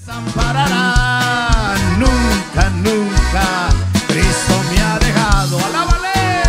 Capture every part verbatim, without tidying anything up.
desamparará, nunca, nunca. Cristo me ha dejado, alábale.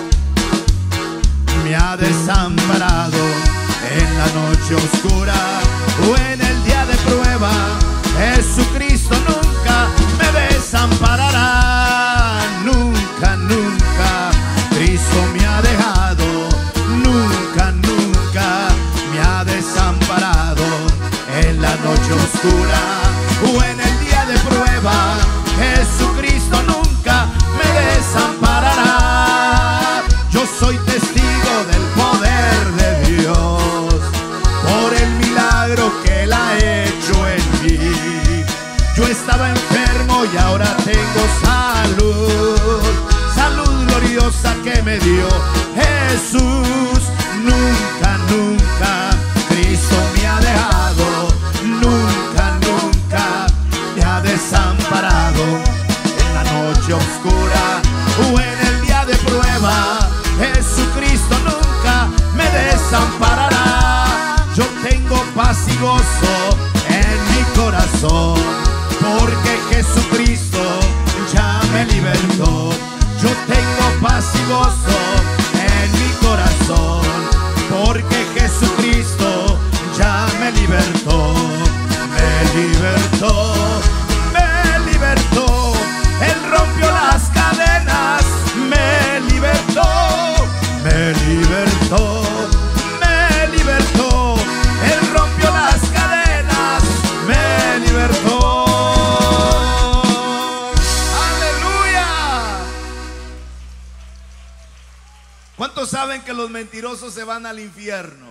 Me ha desamparado en la noche oscura o en el día de prueba. Jesucristo nunca me desamparará, nunca, nunca. Cristo me ha dejado, nunca, nunca me ha desamparado en la noche oscura o en el día de prueba. Jesucristo nunca me desamparará. Yo soy testigo del poder de Dios por el milagro que Él ha hecho en mí. Yo estaba enfermo y ahora tengo salud, salud gloriosa que me dio Jesús. Nunca, nunca Cristo me ha dejado, nunca, nunca me ha desamparado en la noche oscura o en el día de prueba. Jesucristo nunca me desamparará. Yo tengo paz y gozo en mi corazón porque Jesucristo ya me libertó. Yo tengo paz y gozo en mi corazón porque Jesucristo ya me libertó. Me libertó, me libertó. Él rompió las cadenas, me libertó, me libertó, me libertó. Él rompió las cadenas, me libertó. ¿Cuántos saben que los mentirosos se van al infierno?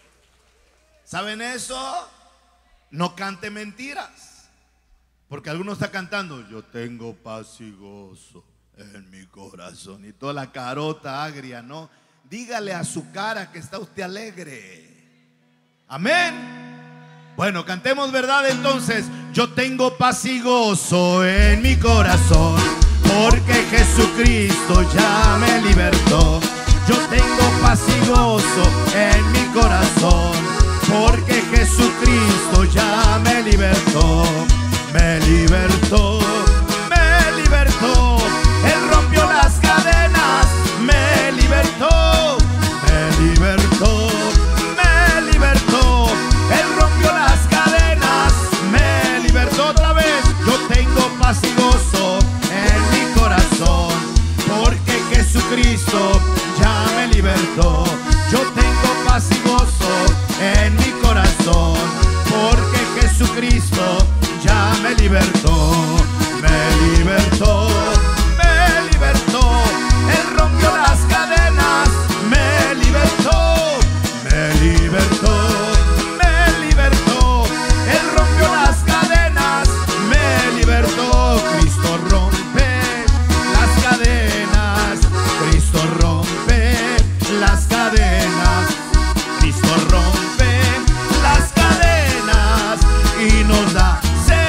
¿Saben eso? No cante mentiras, porque alguno está cantando: yo tengo paz y gozo en mi corazón, y toda la carota agria, ¿no? Dígale a su cara que está usted alegre. Amén. Bueno, cantemos verdad entonces. Yo tengo paz y gozo en mi corazón porque Jesucristo ya me libertó. Yo tengo paz y gozo en mi corazón porque Jesucristo ya me libertó. Me libertó, me libertó. Él rompió las cadenas, me libertó, me libertó, me libertó. Él rompió las cadenas, me libertó. Otra vez. Yo tengo paz y gozo en mi corazón porque Jesucristo ya me libertó. Yo tengo paz y gozo en mi corazón porque Jesucristo ya me libertó. Me libertó, me libertó. Él rompió las cadenas, me libertó, me libertó, me libertó. Él rompió las cadenas, me libertó. Cristo rompe las cadenas, Cristo rompe las cadenas, Cristo rompe las cadenas y nos da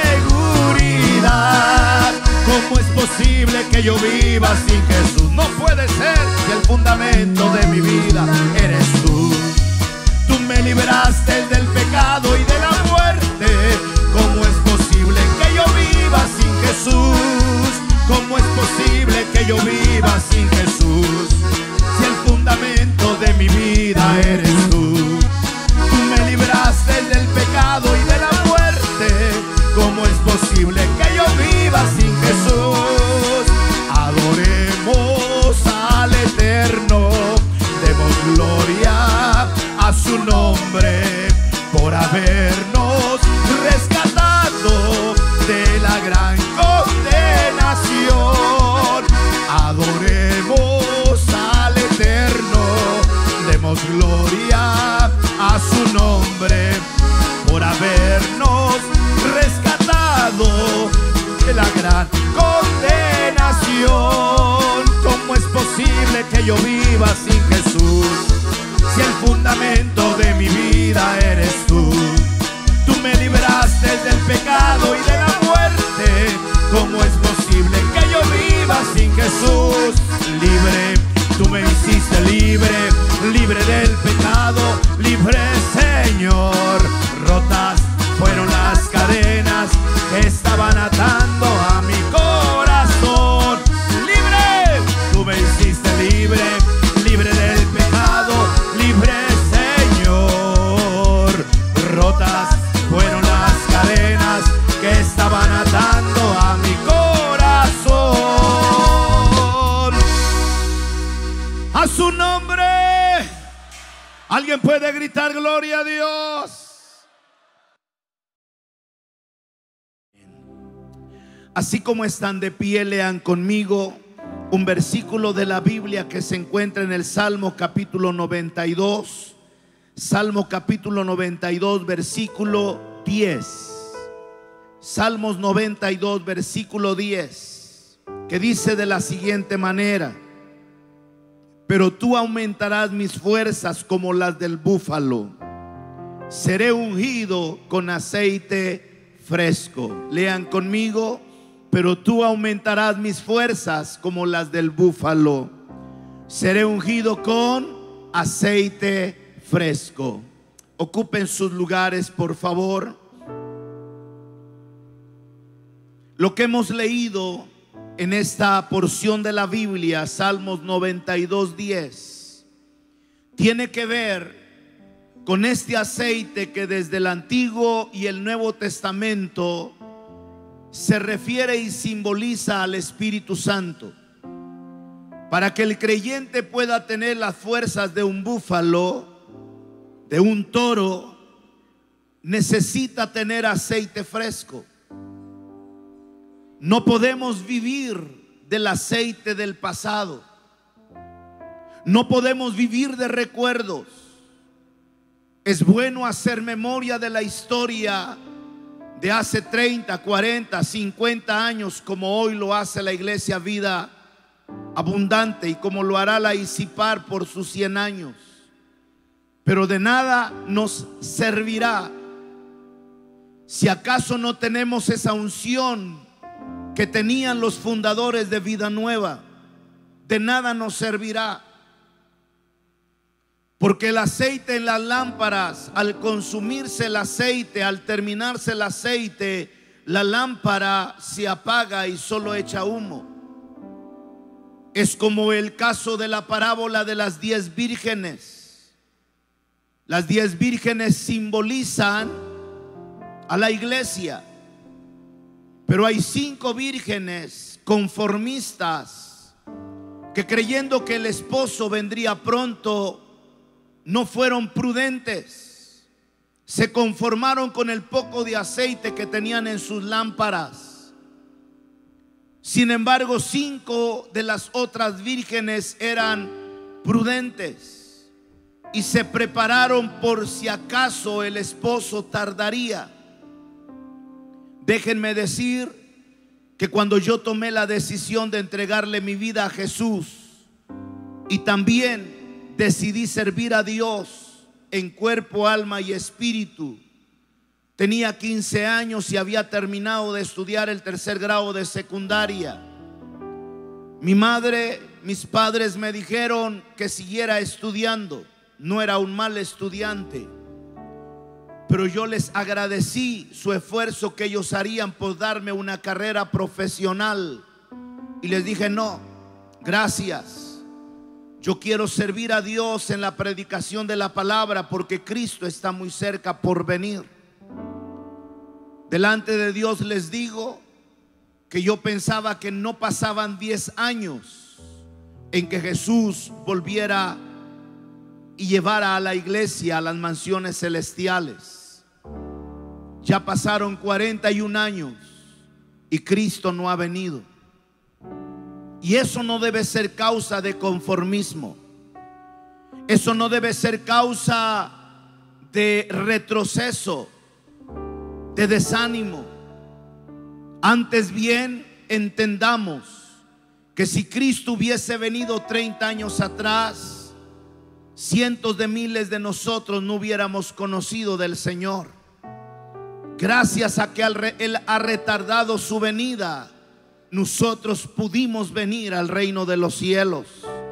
seguridad. ¿Cómo es posible que yo viva sin Jesús? No puede ser, si el fundamento de mi vida eres tú. Tú me libraste del pecado y de la muerte. ¿Cómo es posible que yo viva sin Jesús? ¿Cómo es posible que yo viva sin Jesús? Si el fundamento de mi vida eres tú. Tú me libraste del pecado y de la muerte. ¿Cómo es posible que yo viva sin Jesús? Adoremos al Eterno, demos gloria a su nombre por habernos rescatado de la gran condenación. Adoremos al Eterno, demos gloria a su nombre por habernos rescatado de la gran condenación. ¿Cómo es posible que yo viva sin Jesús? Si el fundamento de mi vida eres tú. Tú me libraste del pecado y de la muerte. ¿Cómo es posible que yo viva sin Jesús? Libre, tú me hiciste libre, libre del pecado, libre, Señor. Rotas fueron las cadenas cadenas que estaban atando a mi corazón. A su nombre. ¿Alguien puede gritar gloria a Dios? Así como están de pie, lean conmigo un versículo de la Biblia que se encuentra en el Salmo capítulo noventa y dos. Salmo capítulo noventa y dos, versículo diez. Salmos noventa y dos, versículo diez, que dice de la siguiente manera: pero tú aumentarás mis fuerzas como las del búfalo, seré ungido con aceite fresco. Lean conmigo: pero tú aumentarás mis fuerzas como las del búfalo, seré ungido con aceite fresco. Ocupen sus lugares, por favor. Lo que hemos leído en esta porción de la Biblia, Salmos noventa y dos, diez, tiene que ver con este aceite que desde el Antiguo y el Nuevo Testamento se refiere y simboliza al Espíritu Santo. Para que el creyente pueda tener las fuerzas de un búfalo, de un toro, necesita tener aceite fresco. No podemos vivir del aceite del pasado. No podemos vivir de recuerdos. Es bueno hacer memoria de la historia de hace treinta, cuarenta, cincuenta años, como hoy lo hace la Iglesia Vida Abundante y como lo hará la ICIPAR por sus cien años. Pero de nada nos servirá si acaso no tenemos esa unción que tenían los fundadores de Vida Nueva. De nada nos servirá, porque el aceite en las lámparas, al consumirse el aceite, al terminarse el aceite, la lámpara se apaga y solo echa humo. Es como el caso de la parábola de las diez vírgenes. Las diez vírgenes simbolizan a la iglesia, pero hay cinco vírgenes conformistas que, creyendo que el esposo vendría pronto, no fueron prudentes. Se conformaron con el poco de aceite que tenían en sus lámparas. Sin embargo, cinco de las otras vírgenes eran prudentes y se prepararon por si acaso el esposo tardaría. Déjenme decir que cuando yo tomé la decisión de entregarle mi vida a Jesús y también decidí servir a Dios en cuerpo, alma y espíritu, tenía quince años y había terminado de estudiar el tercer grado de secundaria. Mi madre, mis padres me dijeron que siguiera estudiando. No era un mal estudiante, pero yo les agradecí su esfuerzo que ellos harían por darme una carrera profesional. Y les dije: no, gracias. Yo quiero servir a Dios en la predicación de la palabra, porque Cristo está muy cerca por venir. Delante de Dios les digo que yo pensaba que no pasaban diez años en que Jesús volviera y llevara a la iglesia a las mansiones celestiales. Ya pasaron cuarenta y un años y Cristo no ha venido. Y eso no debe ser causa de conformismo. Eso no debe ser causa de retroceso, de desánimo. Antes bien, entendamos que si Cristo hubiese venido treinta años atrás, cientos de miles de nosotros no hubiéramos conocido del Señor. Gracias a que Él ha retardado su venida, nosotros pudimos venir al reino de los cielos.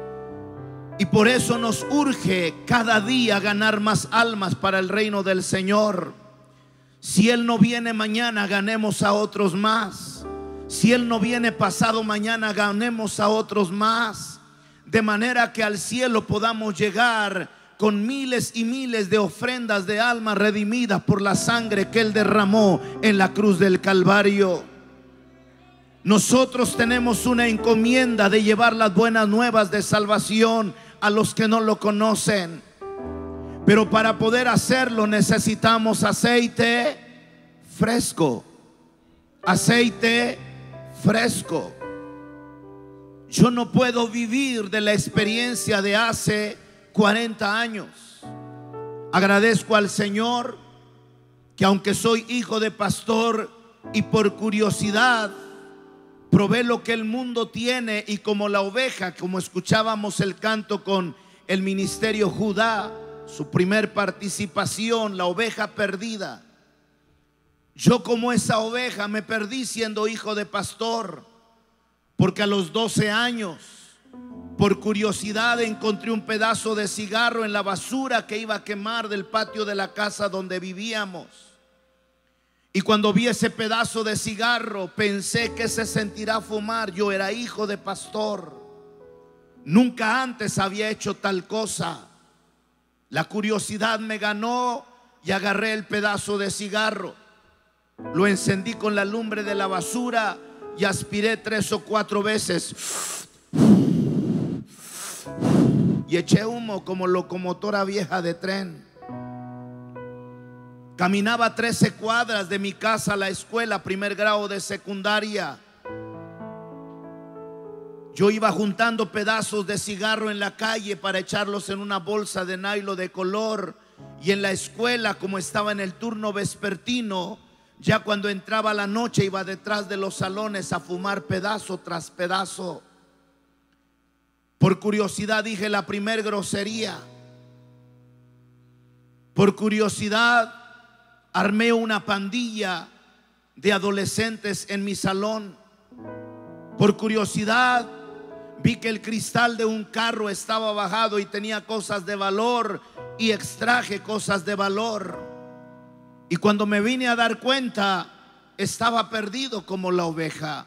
Y por eso nos urge cada día ganar más almas para el reino del Señor. Si Él no viene mañana, ganemos a otros más. Si Él no viene pasado mañana, ganemos a otros más. De manera que al cielo podamos llegar con miles y miles de ofrendas de almas redimidas por la sangre que Él derramó en la cruz del Calvario. Nosotros tenemos una encomienda de llevar las buenas nuevas de salvación a los que no lo conocen. Pero para poder hacerlo necesitamos aceite fresco. Aceite fresco. Yo no puedo vivir de la experiencia de hace cuarenta años. Agradezco al Señor que aunque soy hijo de pastor y por curiosidad probé lo que el mundo tiene, y como la oveja, como escuchábamos el canto con el ministerio Judá, su primer participación, la oveja perdida. Yo como esa oveja me perdí siendo hijo de pastor, porque a los doce años, por curiosidad, encontré un pedazo de cigarro en la basura que iba a quemar del patio de la casa donde vivíamos. Y cuando vi ese pedazo de cigarro, pensé: ¿qué se sentirá fumar? Yo era hijo de pastor, nunca antes había hecho tal cosa. La curiosidad me ganó y agarré el pedazo de cigarro, lo encendí con la lumbre de la basura y aspiré tres o cuatro veces y eché humo como locomotora vieja de tren. Caminaba trece cuadras de mi casa a la escuela, primer grado de secundaria. Yo iba juntando pedazos de cigarro en la calle para echarlos en una bolsa de nylon de color. Y en la escuela, como estaba en el turno vespertino, ya cuando entraba la noche iba detrás de los salones a fumar pedazo tras pedazo. Por curiosidad dije la primer grosería. Por curiosidad armé una pandilla de adolescentes en mi salón. Por curiosidad vi que el cristal de un carro estaba bajado y tenía cosas de valor, y extraje cosas de valor. Y cuando me vine a dar cuenta, estaba perdido como la oveja.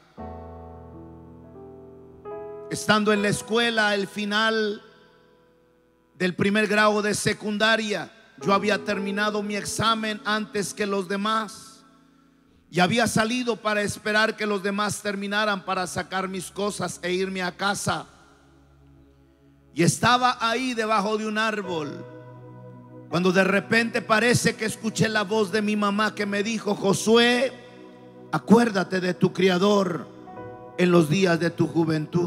Estando en la escuela, al final del primer grado de secundaria, yo había terminado mi examen antes que los demás y había salido para esperar que los demás terminaran para sacar mis cosas e irme a casa. Y estaba ahí debajo de un árbol cuando de repente parece que escuché la voz de mi mamá que me dijo: Josué, acuérdate de tu Criador en los días de tu juventud.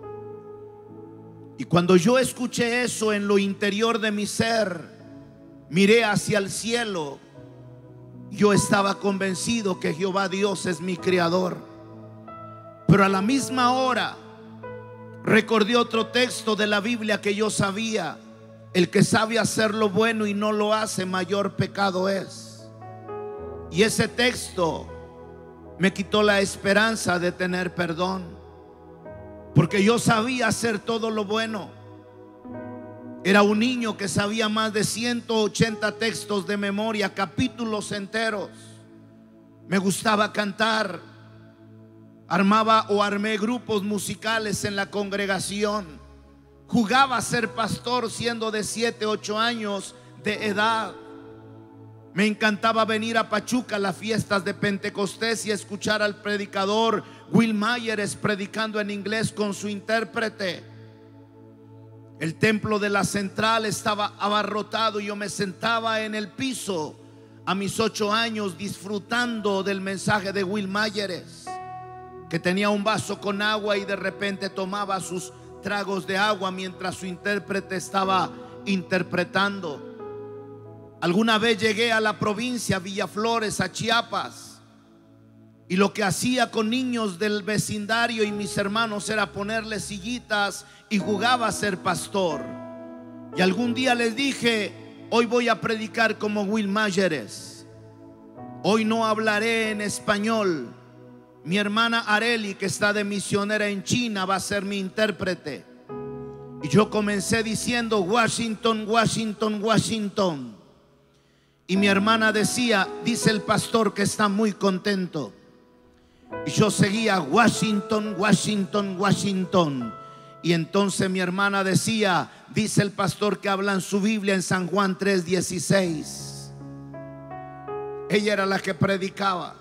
Y cuando yo escuché eso, en lo interior de mi ser miré hacia el cielo. Yo estaba convencido que Jehová Dios es mi Criador, pero a la misma hora recordé otro texto de la Biblia que yo sabía: el que sabe hacer lo bueno y no lo hace, mayor pecado es. Y ese texto me quitó la esperanza de tener perdón, porque yo sabía hacer todo lo bueno. Era un niño que sabía más de ciento ochenta textos de memoria, capítulos enteros. Me gustaba cantar. Armaba o armé grupos musicales en la congregación. Jugaba a ser pastor siendo de siete, ocho años de edad. Me encantaba venir a Pachuca a las fiestas de Pentecostés y escuchar al predicador Will Myers predicando en inglés con su intérprete. El templo de la central estaba abarrotado y yo me sentaba en el piso a mis ocho años disfrutando del mensaje de Will Myers, que tenía un vaso con agua y de repente tomaba sus tragos de agua mientras su intérprete estaba interpretando. Alguna vez llegué a la provincia Villaflores, a Chiapas, y lo que hacía con niños del vecindario y mis hermanos era ponerles sillitas y jugaba a ser pastor. Y algún día les dije: hoy voy a predicar como Will Myers. Hoy no hablaré en español. Mi hermana Areli, que está de misionera en China, va a ser mi intérprete. Y yo comencé diciendo: Washington, Washington, Washington. Y mi hermana decía: dice el pastor que está muy contento. Y yo seguía: Washington, Washington, Washington. Y entonces mi hermana decía, dice el pastor que habla en su Biblia en San Juan tres dieciséis. Ella era la que predicaba.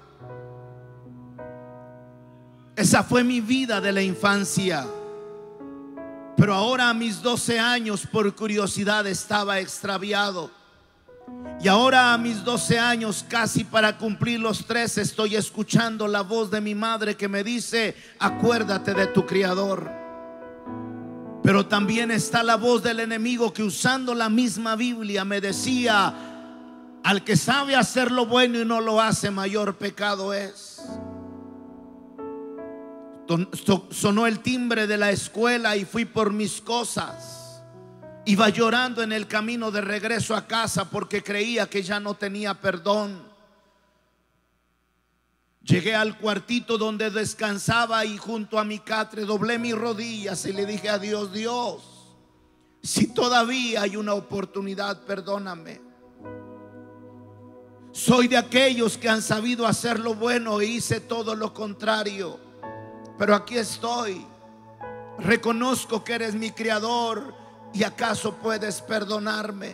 Esa fue mi vida de la infancia. Pero ahora a mis doce años, por curiosidad, estaba extraviado. Y ahora a mis doce años, casi para cumplir los trece, estoy escuchando la voz de mi madre que me dice: acuérdate de tu Criador. Pero también está la voz del enemigo que, usando la misma Biblia, me decía: al que sabe hacer lo bueno y no lo hace, mayor pecado es. Sonó el timbre de la escuela y fui por mis cosas. Iba llorando en el camino de regreso a casa porque creía que ya no tenía perdón. Llegué al cuartito donde descansaba y junto a mi catre doblé mis rodillas y le dije a Dios: Dios, si todavía hay una oportunidad, perdóname. Soy de aquellos que han sabido hacer lo bueno e hice todo lo contrario. Pero aquí estoy. Reconozco que eres mi Creador. ¿Y acaso puedes perdonarme?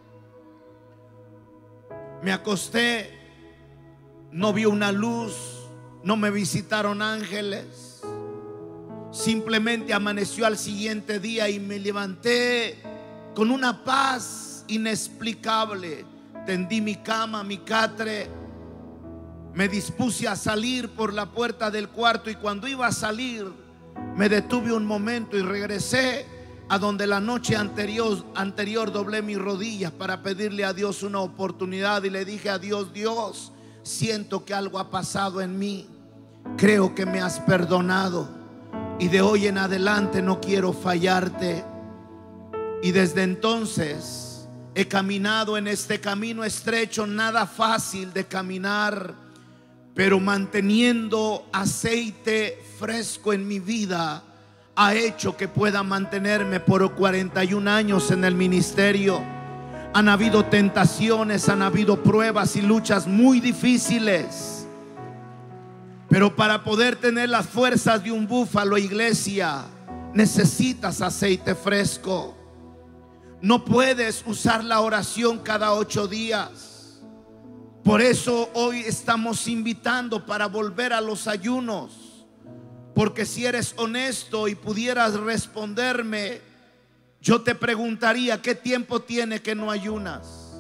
Me acosté. No vi una luz. No me visitaron ángeles. Simplemente amaneció al siguiente día y me levanté con una paz inexplicable. Tendí mi cama, mi catre. Me dispuse a salir por la puerta del cuarto y cuando iba a salir me detuve un momento y regresé a donde la noche anterior, anterior doblé mis rodillas para pedirle a Dios una oportunidad y le dije a Dios: Dios, siento que algo ha pasado en mí, creo que me has perdonado y de hoy en adelante no quiero fallarte. Y desde entonces he caminado en este camino estrecho, nada fácil de caminar, pero manteniendo aceite fresco en mi vida ha hecho que pueda mantenerme por cuarenta y un años en el ministerio. Han habido tentaciones, han habido pruebas y luchas muy difíciles, pero para poder tener las fuerzas de un búfalo, iglesia, necesitas aceite fresco. No puedes usar la oración cada ocho días. Por eso hoy estamos invitando para volver a los ayunos. Porque si eres honesto y pudieras responderme, yo te preguntaría: ¿qué tiempo tiene que no ayunas?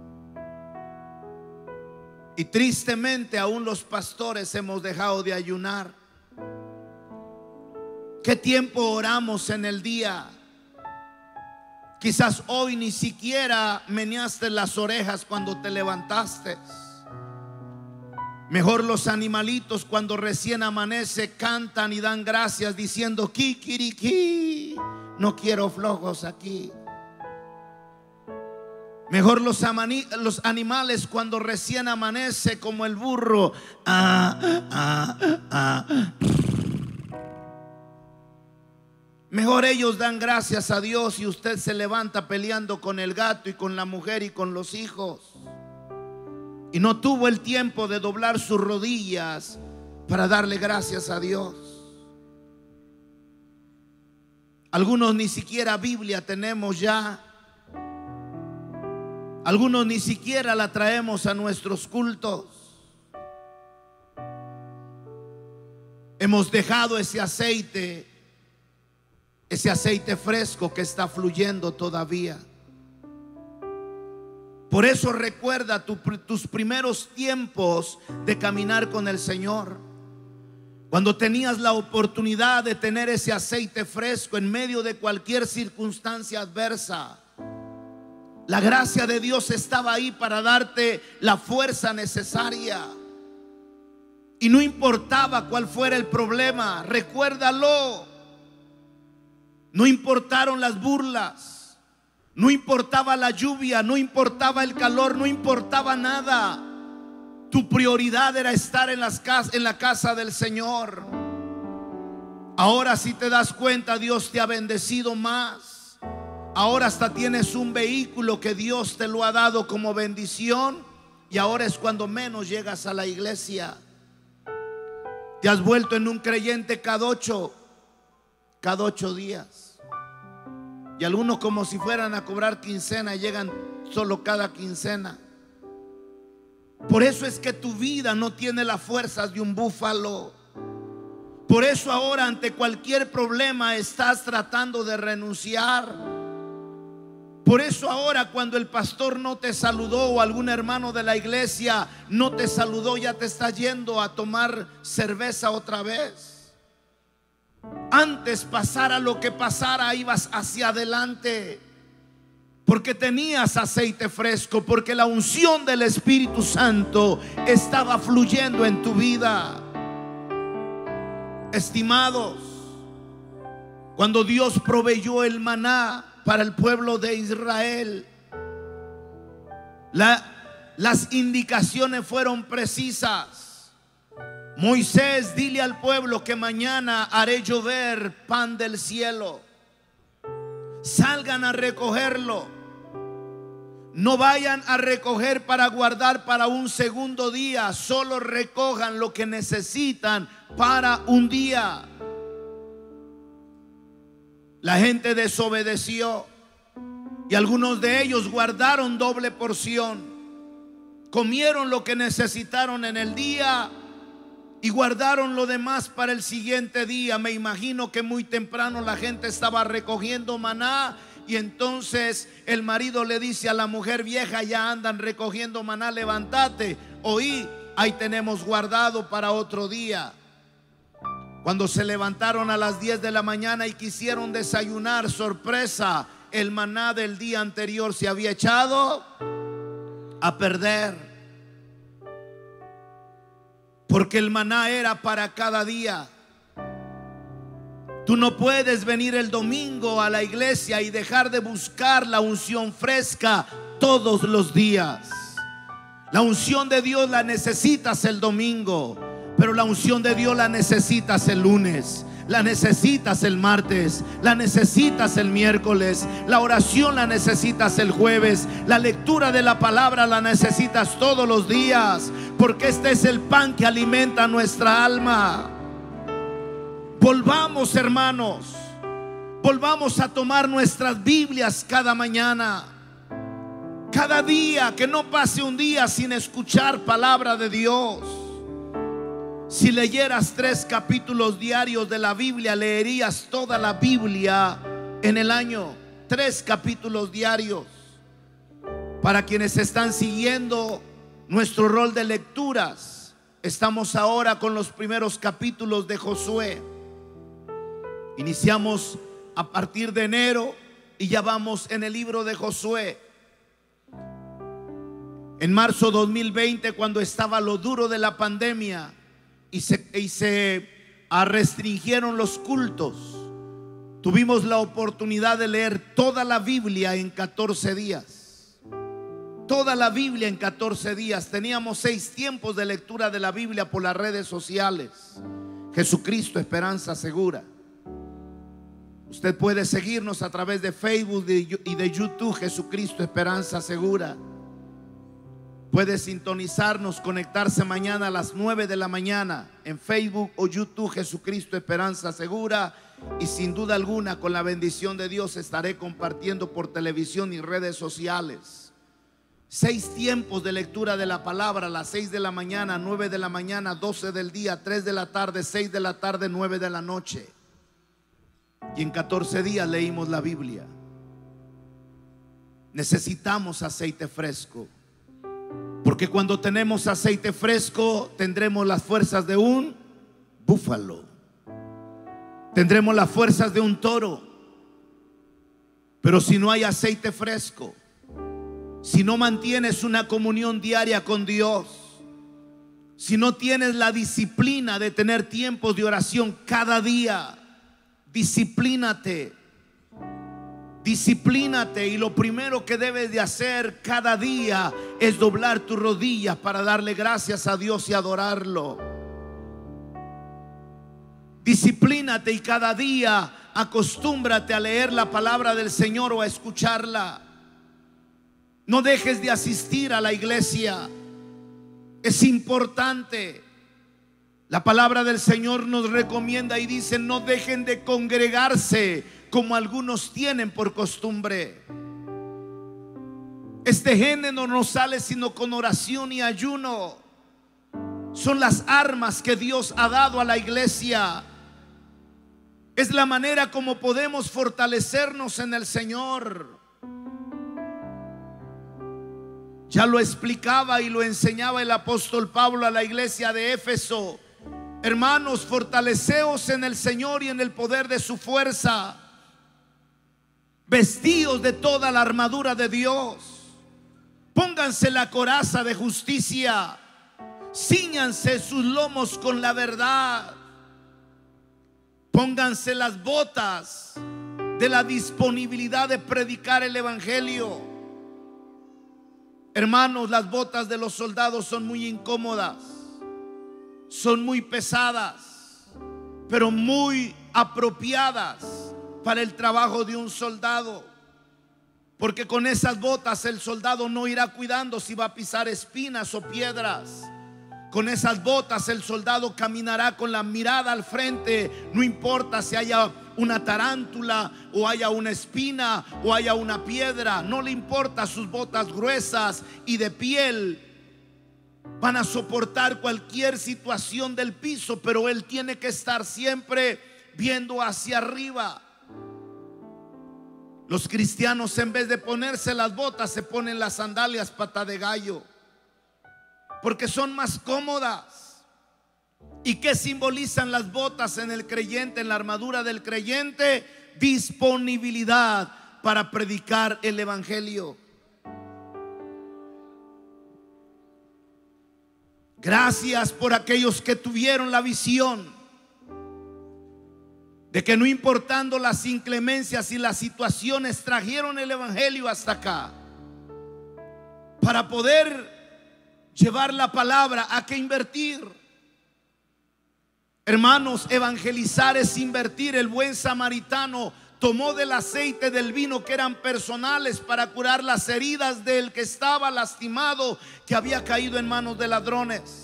Y tristemente aún los pastores hemos dejado de ayunar. ¿Qué tiempo oramos en el día? Quizás hoy ni siquiera meneaste las orejas cuando te levantaste. Mejor los animalitos cuando recién amanece cantan y dan gracias diciendo: kikiriki, no quiero flojos aquí. Mejor los, los animales cuando recién amanece, como el burro, ah, ah, ah. Mejor ellos dan gracias a Dios y usted se levanta peleando con el gato y con la mujer y con los hijos. Y no tuvo el tiempo de doblar sus rodillas para darle gracias a Dios. Algunos ni siquiera Biblia tenemos ya. Algunos ni siquiera la traemos a nuestros cultos. Hemos dejado ese aceite, ese aceite fresco que está fluyendo todavía. Por eso recuerda tu, tus primeros tiempos de caminar con el Señor, cuando tenías la oportunidad de tener ese aceite fresco en medio de cualquier circunstancia adversa. La gracia de Dios estaba ahí para darte la fuerza necesaria. Y no importaba cuál fuera el problema, recuérdalo. No importaron las burlas, no importaba la lluvia, no importaba el calor, no importaba nada. Tu prioridad era estar en, las cas- en la casa del Señor. Ahora, si te das cuenta, Dios te ha bendecido más. Ahora hasta tienes un vehículo que Dios te lo ha dado como bendición. Y ahora es cuando menos llegas a la iglesia. Te has vuelto en un creyente cadocho. cada ocho días. Y algunos, como si fueran a cobrar quincena, llegan solo cada quincena. Por eso es que tu vida no tiene las fuerzas de un búfalo. Por eso ahora ante cualquier problema estás tratando de renunciar. Por eso ahora cuando el pastor no te saludó o algún hermano de la iglesia no te saludó, ya te está yendo a tomar cerveza otra vez. Antes, pasara lo que pasara, ibas hacia adelante, porque tenías aceite fresco, porque la unción del Espíritu Santo estaba fluyendo en tu vida. Estimados, cuando Dios proveyó el maná para el pueblo de Israel, la, las indicaciones fueron precisas. Moisés, dile al pueblo que mañana haré llover pan del cielo. Salgan a recogerlo. No vayan a recoger para guardar para un segundo día. Solo recojan lo que necesitan para un día. La gente desobedeció y algunos de ellos guardaron doble porción. Comieron lo que necesitaron en el día y guardaron lo demás para el siguiente día. Me imagino que muy temprano la gente estaba recogiendo maná. Y entonces el marido le dice a la mujer: vieja, ya andan recogiendo maná, levántate. Oí, ahí tenemos guardado para otro día. Cuando se levantaron a las diez de la mañana y quisieron desayunar, sorpresa, el maná del día anterior se había echado a perder. Porque el maná era para cada día. Tú no puedes venir el domingo a la iglesia y dejar de buscar la unción fresca todos los días. La unción de Dios la necesitas el domingo, pero la unción de Dios la necesitas el lunes, la necesitas el martes, la necesitas el miércoles, la oración la necesitas el jueves, la lectura de la palabra la necesitas todos los días, porque este es el pan que alimenta nuestra alma. Volvamos, hermanos, volvamos a tomar nuestras Biblias cada mañana, cada día. Que no pase un día sin escuchar palabra de Dios. Si leyeras tres capítulos diarios de la Biblia, leerías toda la Biblia en el año. Tres capítulos diarios. Para quienes están siguiendo nuestro rol de lecturas, estamos ahora con los primeros capítulos de Josué. Iniciamos a partir de enero y ya vamos en el libro de Josué. En marzo dos mil veinte, cuando estaba lo duro de la pandemia y se, y se restringieron los cultos, tuvimos la oportunidad de leer toda la Biblia en catorce días. Toda la Biblia en catorce días. Teníamos seis tiempos de lectura de la Biblia por las redes sociales. Jesucristo, esperanza segura. Usted puede seguirnos a través de Facebook y de YouTube, Jesucristo, esperanza segura. Puede sintonizarnos, conectarse mañana a las nueve de la mañana en Facebook o YouTube, Jesucristo, esperanza segura. Y sin duda alguna, con la bendición de Dios, estaré compartiendo por televisión y redes sociales. Seis tiempos de lectura de la palabra: a las seis de la mañana, nueve de la mañana, doce del día, tres de la tarde, seis de la tarde, nueve de la noche. Y en catorce días leímos la Biblia. Necesitamos aceite fresco, porque cuando tenemos aceite fresco tendremos las fuerzas de un búfalo, tendremos las fuerzas de un toro. Pero si no hay aceite fresco, si no mantienes una comunión diaria con Dios, si no tienes la disciplina de tener tiempos de oración cada día, disciplínate, disciplínate. Y lo primero que debes de hacer cada día es doblar tus rodillas para darle gracias a Dios y adorarlo. Disciplínate y cada día acostúmbrate a leer la palabra del Señor o a escucharla. No dejes de asistir a la iglesia. Es importante. La palabra del Señor nos recomienda y dice: no dejen de congregarse como algunos tienen por costumbre. Este género no sale sino con oración y ayuno. Son las armas que Dios ha dado a la iglesia. Es la manera como podemos fortalecernos en el Señor. Ya lo explicaba y lo enseñaba el apóstol Pablo a la iglesia de Éfeso. Hermanos, fortaleceos en el Señor y en el poder de su fuerza. Vestíos de toda la armadura de Dios. Pónganse la coraza de justicia. Cíñanse sus lomos con la verdad. Pónganse las botas de la disponibilidad de predicar el evangelio. Hermanos, las botas de los soldados son muy incómodas, son muy pesadas, pero muy apropiadas para el trabajo de un soldado. Porque con esas botas el soldado no irá cuidando si va a pisar espinas o piedras. Con esas botas el soldado caminará con la mirada al frente. No importa si haya una tarántula o haya una espina o haya una piedra. No le importa, sus botas gruesas y de piel van a soportar cualquier situación del piso. Pero él tiene que estar siempre viendo hacia arriba. Los cristianos, en vez de ponerse las botas, se ponen las sandalias pata de gallo, porque son más cómodas. ¿Y qué simbolizan las botas en el creyente, en la armadura del creyente? Disponibilidad para predicar el evangelio. Gracias por aquellos que tuvieron la visión de que no importando las inclemencias y las situaciones, trajeron el evangelio hasta acá para poder llevar la palabra. ¿A qué invertir? Hermanos, evangelizar es invertir. El buen samaritano tomó del aceite, del vino que eran personales para curar las heridas del que estaba lastimado, que había caído en manos de ladrones.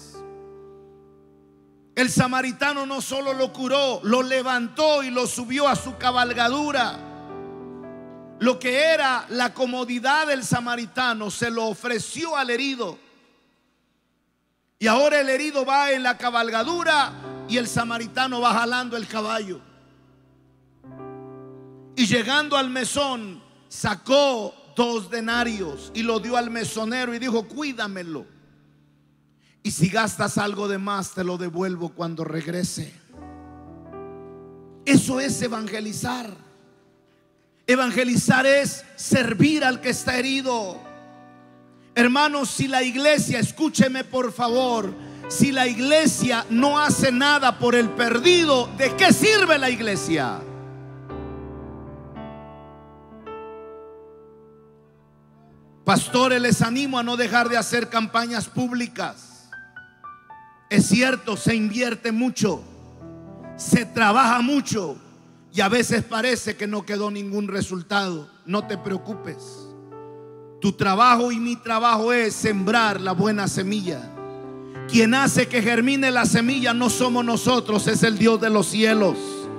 El samaritano no solo lo curó, lo levantó y lo subió a su cabalgadura. Lo que era la comodidad del samaritano se lo ofreció al herido. Y ahora el herido va en la cabalgadura y el samaritano va jalando el caballo. Y llegando al mesón, sacó dos denarios y lo dio al mesonero y dijo: cuídamelo, y si gastas algo de más te lo devuelvo cuando regrese. Eso es evangelizar. Evangelizar es servir al que está herido. Hermanos, si la iglesia, escúcheme por favor, si la iglesia no hace nada por el perdido, ¿de qué sirve la iglesia? Pastores, les animo a no dejar de hacer campañas públicas. Es cierto, se invierte mucho, se trabaja mucho y a veces parece que no quedó ningún resultado. No te preocupes. Tu trabajo y mi trabajo es sembrar la buena semilla. Quien hace que germine la semilla no somos nosotros, es el Dios de los cielos.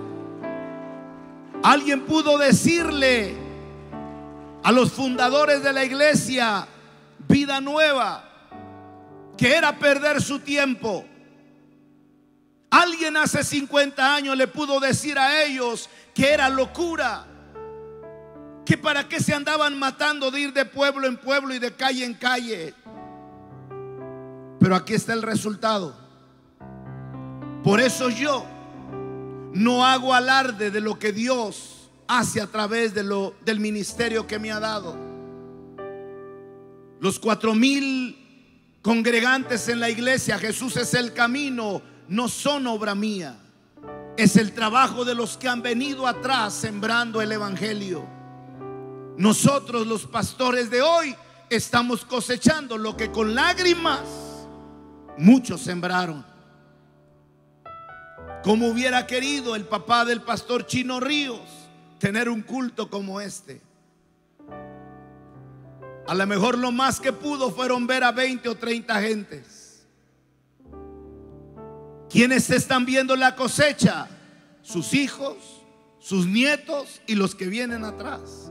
Alguien pudo decirle a los fundadores de la iglesia Vida Nueva que era perder su tiempo. Alguien hace cincuenta años le pudo decir a ellos que era locura, que para qué se andaban matando de ir de pueblo en pueblo y de calle en calle. Pero aquí está el resultado. Por eso yo no hago alarde de lo que Dios hace a través de lo, del ministerio que me ha dado. Los cuatro mil congregantes en la iglesia Jesús es el camino no son obra mía, es el trabajo de los que han venido atrás sembrando el evangelio. Nosotros, los pastores de hoy, estamos cosechando lo que con lágrimas muchos sembraron. Como hubiera querido el papá del pastor Chino Ríos tener un culto como este. A lo mejor lo más que pudo fueron ver a veinte o treinta gentes. ¿Quiénes están viendo la cosecha? Sus hijos, sus nietos y los que vienen atrás.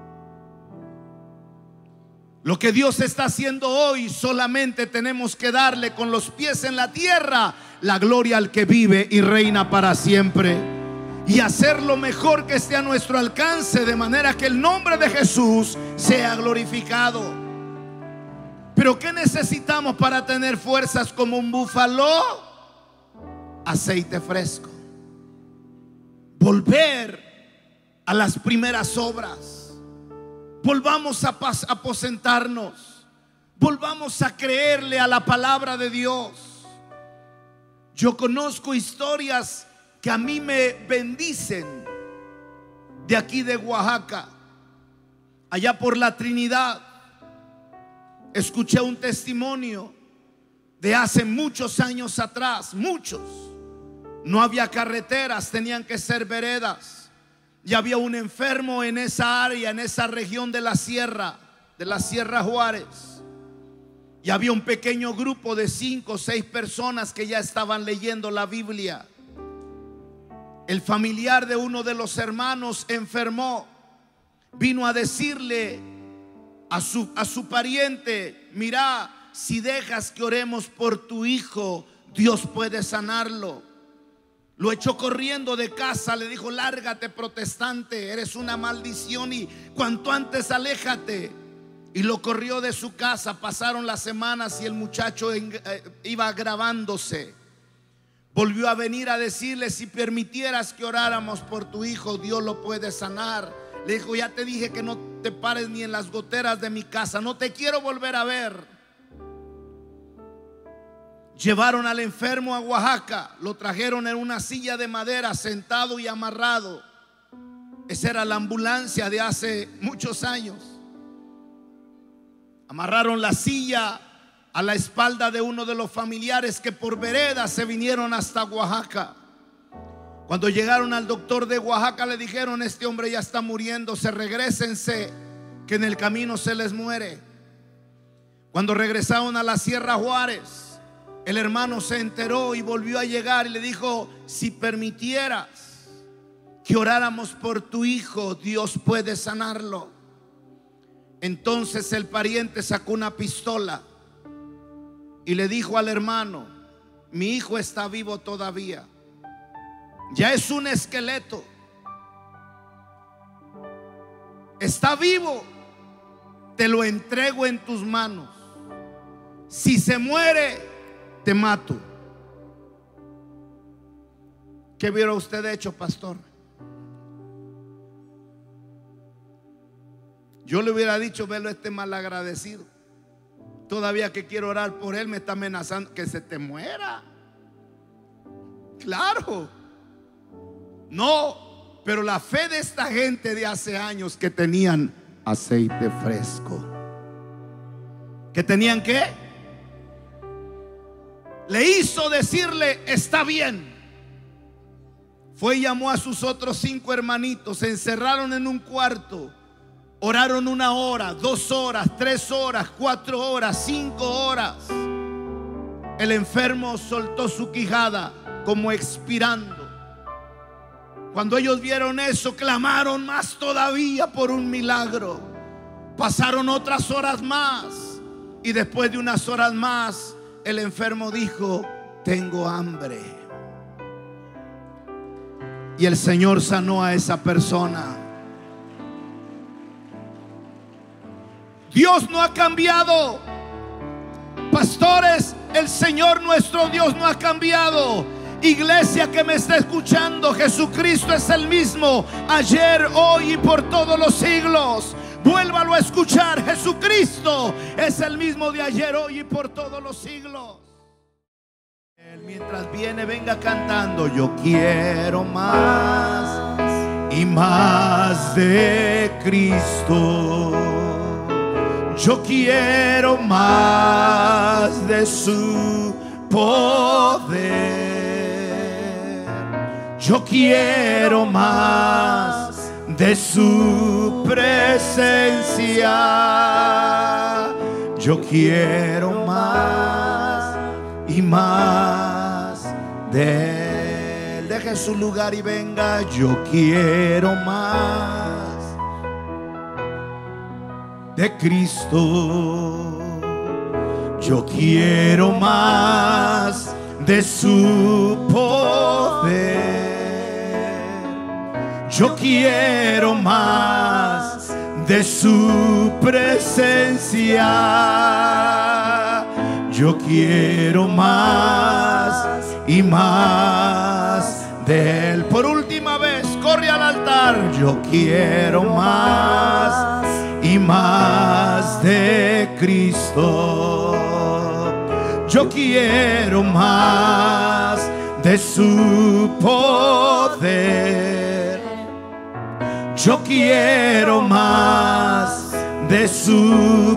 Lo que Dios está haciendo hoy, solamente tenemos que darle con los pies en la tierra la gloria al que vive y reina para siempre, y hacer lo mejor que esté a nuestro alcance, de manera que el nombre de Jesús sea glorificado. Pero ¿qué necesitamos para tener fuerzas como un búfalo? Aceite fresco. Volver a las primeras obras. Volvamos a aposentarnos. Volvamos a creerle a la palabra de Dios. Yo conozco historias que a mí me bendicen de aquí de Oaxaca. Allá por la Trinidad escuché un testimonio de hace muchos años atrás. Muchos. No había carreteras, tenían que ser veredas. Y había un enfermo en esa área, en esa región de la sierra, de la Sierra Juárez. Y había un pequeño grupo de cinco o seis personas que ya estaban leyendo la Biblia. El familiar de uno de los hermanos enfermó. Vino a decirle a su, a su pariente: mira, si dejas que oremos por tu hijo, Dios puede sanarlo. Lo echó corriendo de casa, le dijo: lárgate, protestante, eres una maldición y cuanto antes aléjate. Y lo corrió de su casa. Pasaron las semanas y el muchacho en, eh, iba agravándose. Volvió a venir a decirle: si permitieras que oráramos por tu hijo, Dios lo puede sanar. Le dijo: ya te dije que no te pares ni en las goteras de mi casa, no te quiero volver a ver. Llevaron al enfermo a Oaxaca, lo trajeron en una silla de madera, sentado y amarrado. Esa era la ambulancia de hace muchos años. Amarraron la silla a la espalda de uno de los familiares que por vereda se vinieron hasta Oaxaca. Cuando llegaron al doctor de Oaxaca, le dijeron: este hombre ya está muriendo, se regrésense, que en el camino se les muere. Cuando regresaron a la Sierra Juárez, el hermano se enteró y volvió a llegar y le dijo: si permitieras que oráramos por tu hijo, Dios puede sanarlo. Entonces el pariente sacó una pistola y le dijo al hermano: mi hijo está vivo todavía, ya es un esqueleto, está vivo, te lo entrego en tus manos. Si se muere, te mato. ¿Qué hubiera usted hecho, pastor? Yo le hubiera dicho: velo, este malagradecido, todavía que quiero orar por él me está amenazando que se te muera. Claro. No, pero la fe de esta gente de hace años, que tenían aceite fresco, que tenían ¿qué? Le hizo decirle: está bien. Fue y llamó a sus otros cinco hermanitos, se encerraron en un cuarto, oraron una hora, dos horas, tres horas, cuatro horas, cinco horas. El enfermo soltó su quijada como expirando. Cuando ellos vieron eso, clamaron más todavía por un milagro. Pasaron otras horas más y después de unas horas más, el enfermo dijo: tengo hambre. Y el Señor sanó a esa persona. Dios no ha cambiado. Pastores, el Señor nuestro Dios no ha cambiado. Iglesia que me está escuchando, Jesucristo es el mismo ayer, hoy y por todos los siglos. Vuélvalo a escuchar: Jesucristo es el mismo de ayer, hoy y por todos los siglos. Él, mientras viene, venga cantando: yo quiero más y más de Cristo. Yo quiero más de su poder. Yo quiero más de su presencia. Yo quiero más y más de Él. Deje su lugar y venga. Yo quiero más de Cristo. Yo quiero más de su poder. Yo quiero más de su presencia. Yo quiero más y más de Él. Por última vez, corre al altar. Yo quiero más y más de Cristo. Yo quiero más de su poder. Yo quiero más de su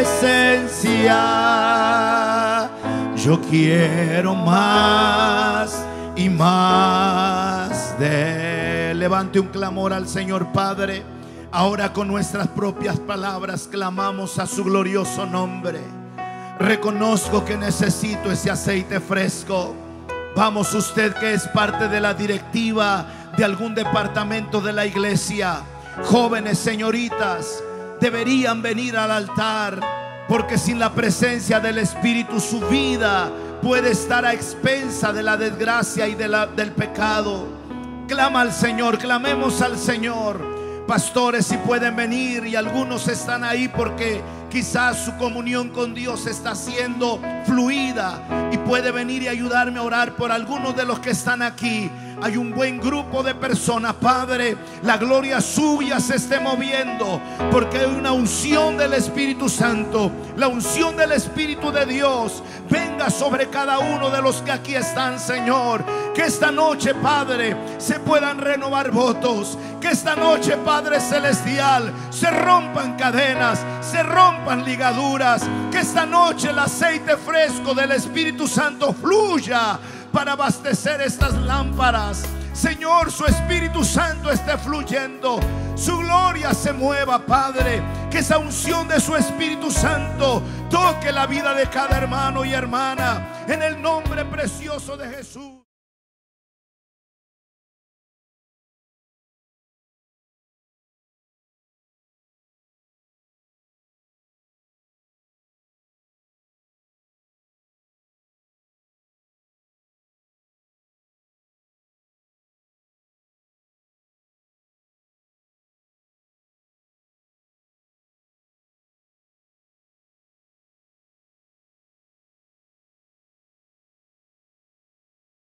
presencia. Yo quiero más y más de Él. Levante un clamor al Señor. Padre, ahora con nuestras propias palabras clamamos a su glorioso nombre. Reconozco que necesito ese aceite fresco. Vamos, usted que es parte de la directiva de algún departamento de la iglesia, jóvenes, señoritas, deberían venir al altar, porque sin la presencia del Espíritu su vida puede estar a expensa de la desgracia y de la, del pecado. Clama al Señor, clamemos al Señor. Pastores, si pueden venir, y algunos están ahí porque quizás su comunión con Dios está siendo fluida, y puede venir y ayudarme a orar por algunos de los que están aquí. Hay un buen grupo de personas. Padre, la gloria suya se esté moviendo, porque hay una unción del Espíritu Santo. La unción del Espíritu de Dios venga sobre cada uno de los que aquí están, Señor. Que esta noche, Padre, se puedan renovar votos. Que esta noche, Padre celestial, se rompan cadenas, se rompan ligaduras. Que esta noche el aceite fresco del Espíritu Santo fluya para abastecer estas lámparas. Señor, su Espíritu Santo esté fluyendo, su gloria se mueva, Padre. Que esa unción de su Espíritu Santo toque la vida de cada hermano y hermana, en el nombre precioso de Jesús.